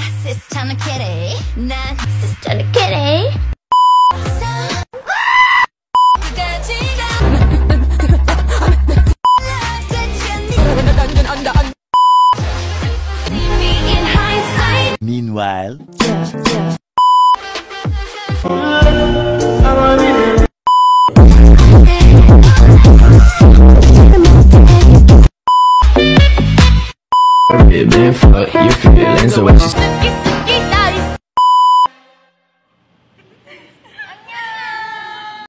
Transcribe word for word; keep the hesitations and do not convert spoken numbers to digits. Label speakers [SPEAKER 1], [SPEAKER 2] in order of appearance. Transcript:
[SPEAKER 1] sister no kitty. 난 sister no kitty.
[SPEAKER 2] Meanwhile,
[SPEAKER 1] Yeah, yeah.
[SPEAKER 3] Been fuck your feelings, so what you